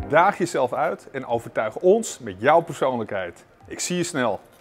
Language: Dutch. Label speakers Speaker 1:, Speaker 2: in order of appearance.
Speaker 1: Daag jezelf uit en overtuig ons met jouw persoonlijkheid. Ik zie je snel.